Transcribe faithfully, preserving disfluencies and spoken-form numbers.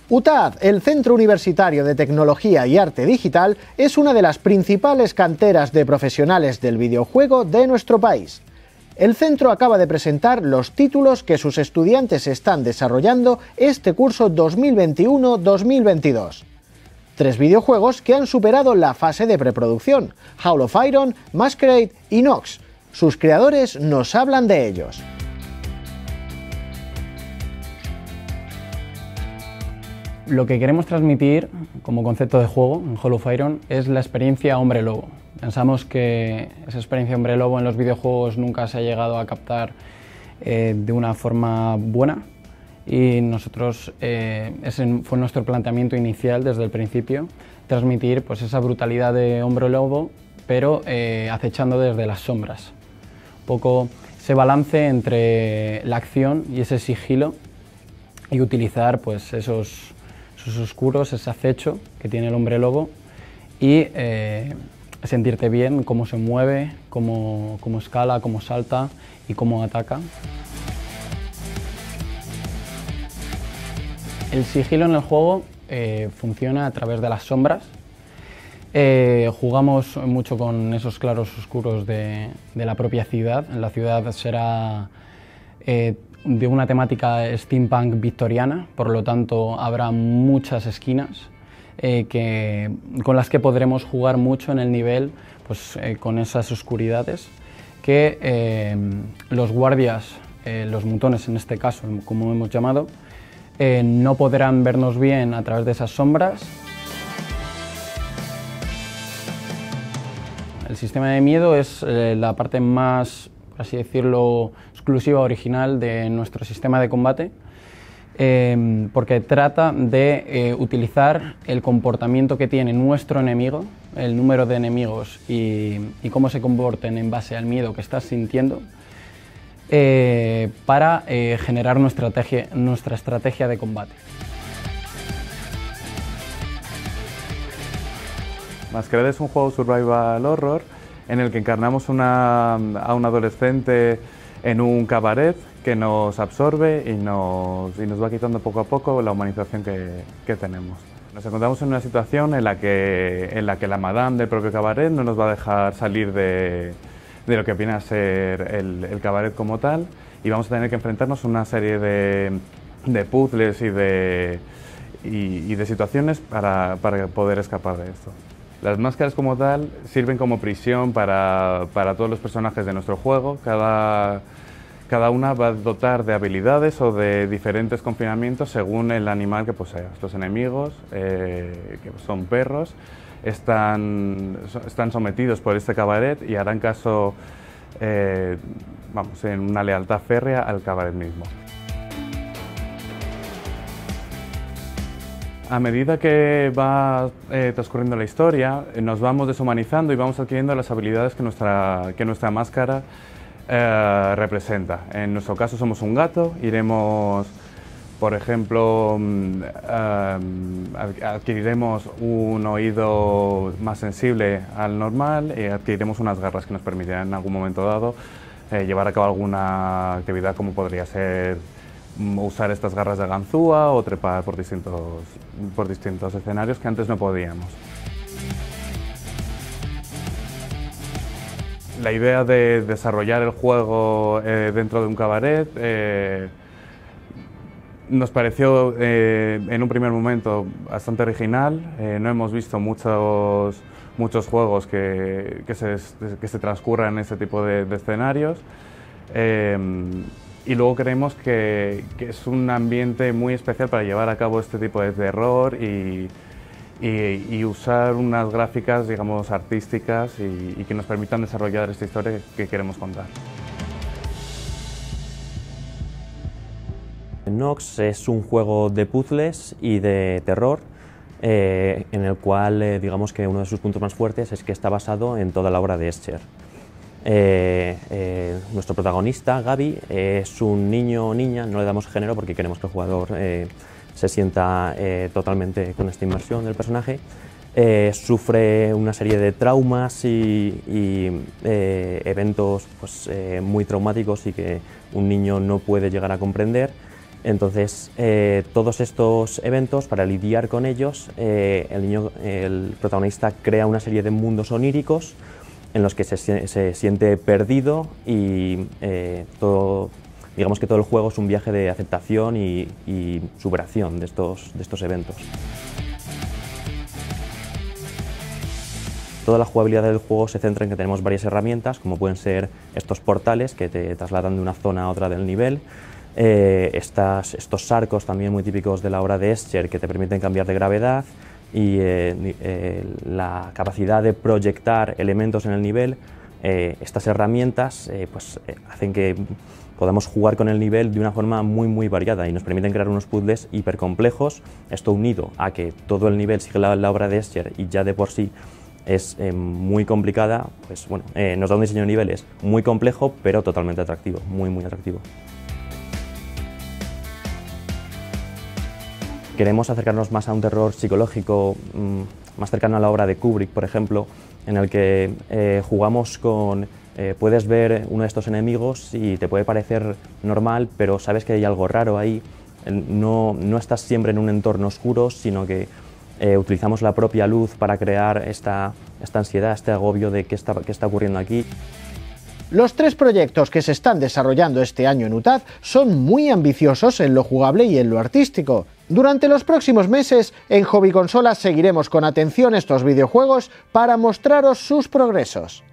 U T A D, el Centro Universitario de Tecnología y Arte Digital, es una de las principales canteras de profesionales del videojuego de nuestro país. El centro acaba de presentar los títulos que sus estudiantes están desarrollando este curso dos mil veintiuno dos mil veintidós. Tres videojuegos que han superado la fase de preproducción: Hall of Iron, Masquerade y Nox. Sus creadores nos hablan de ellos. Lo que queremos transmitir como concepto de juego en Hall of Iron es la experiencia hombre lobo. Pensamos que esa experiencia hombre lobo en los videojuegos nunca se ha llegado a captar eh, de una forma buena, y nosotros, eh, ese fue nuestro planteamiento inicial desde el principio, transmitir pues, esa brutalidad de hombre lobo, pero eh, acechando desde las sombras. Un poco ese balance entre la acción y ese sigilo, y utilizar pues, esos esos oscuros, ese acecho que tiene el hombre lobo, y eh, sentirte bien cómo se mueve, cómo, cómo escala, cómo salta y cómo ataca. El sigilo en el juego eh, funciona a través de las sombras. Eh, jugamos mucho con esos claros oscuros de, de la propia ciudad. La ciudad será eh, de una temática steampunk victoriana, por lo tanto habrá muchas esquinas eh, que, con las que podremos jugar mucho en el nivel, pues, eh, con esas oscuridades que eh, los guardias, eh, los mutones en este caso, como hemos llamado, eh, no podrán vernos bien a través de esas sombras. El sistema de miedo es eh, la parte más, por así decirlo, exclusiva, original de nuestro sistema de combate, eh, porque trata de eh, utilizar el comportamiento que tiene nuestro enemigo, el número de enemigos y, y cómo se comporten en base al miedo que estás sintiendo, eh, para eh, generar nuestra estrategia, nuestra estrategia de combate. Masquerade es un juego survival horror en el que encarnamos una, a un adolescente en un cabaret que nos absorbe y nos, y nos va quitando poco a poco la humanización que, que tenemos. Nos encontramos en una situación en la, que, en la que la madame del propio cabaret no nos va a dejar salir de, de lo que viene a ser el, el cabaret como tal, y vamos a tener que enfrentarnos a una serie de, de puzzles y de, y, y de situaciones para, para poder escapar de esto. Las máscaras como tal sirven como prisión para, para todos los personajes de nuestro juego. Cada, cada una va a dotar de habilidades o de diferentes confinamientos según el animal que poseas. Los enemigos, eh, que son perros, están, están sometidos por este cabaret y harán caso, eh, vamos, en una lealtad férrea al cabaret mismo. A medida que va eh, transcurriendo la historia, eh, nos vamos deshumanizando y vamos adquiriendo las habilidades que nuestra, que nuestra máscara eh, representa. En nuestro caso somos un gato, iremos, por ejemplo, eh, adquiriremos un oído más sensible al normal y adquiriremos unas garras que nos permitirán en algún momento dado eh, llevar a cabo alguna actividad, como podría ser usar estas garras de ganzúa o trepar por distintos, por distintos escenarios que antes no podíamos. La idea de desarrollar el juego eh, dentro de un cabaret eh, nos pareció eh, en un primer momento bastante original. Eh, no hemos visto muchos, muchos juegos que, que, se, que se transcurran en este tipo de, de escenarios. Eh, Y luego creemos que, que es un ambiente muy especial para llevar a cabo este tipo de terror y, y, y usar unas gráficas, digamos, artísticas y, y que nos permitan desarrollar esta historia que queremos contar. Nox es un juego de puzzles y de terror eh, en el cual eh, digamos que uno de sus puntos más fuertes es que está basado en toda la obra de Escher. Eh, eh, nuestro protagonista, Gaby, eh, es un niño o niña, no le damos género porque queremos que el jugador eh, se sienta eh, totalmente con esta inmersión del personaje. Eh, sufre una serie de traumas y, y eh, eventos pues, eh, muy traumáticos y que un niño no puede llegar a comprender, Entonces, eh, todos estos eventos, para lidiar con ellos, eh, el, niño, el protagonista crea una serie de mundos oníricos en los que se, se siente perdido y eh, todo, digamos que todo el juego es un viaje de aceptación y, y superación de estos, de estos eventos. Toda la jugabilidad del juego se centra en que tenemos varias herramientas, como pueden ser estos portales que te trasladan de una zona a otra del nivel, eh, estas, estos arcos también muy típicos de la obra de Escher que te permiten cambiar de gravedad y eh, eh, la capacidad de proyectar elementos en el nivel. Eh, estas herramientas eh, pues, eh, hacen que podamos jugar con el nivel de una forma muy muy variada y nos permiten crear unos puzzles hipercomplejos, esto unido a que todo el nivel sigue la, la obra de Escher y ya de por sí es eh, muy complicada, pues bueno, eh, nos da un diseño de niveles muy complejo pero totalmente atractivo, muy muy atractivo. Queremos acercarnos más a un terror psicológico, mmm, más cercano a la obra de Kubrick, por ejemplo, en el que eh, jugamos con... Eh, puedes ver uno de estos enemigos y te puede parecer normal, pero sabes que hay algo raro ahí. No, no estás siempre en un entorno oscuro, sino que eh, utilizamos la propia luz para crear esta, esta ansiedad, este agobio de qué está, qué está ocurriendo aquí. Los tres proyectos que se están desarrollando este año en U T A D son muy ambiciosos en lo jugable y en lo artístico. Durante los próximos meses, en Hobby Consolas seguiremos con atención estos videojuegos para mostraros sus progresos.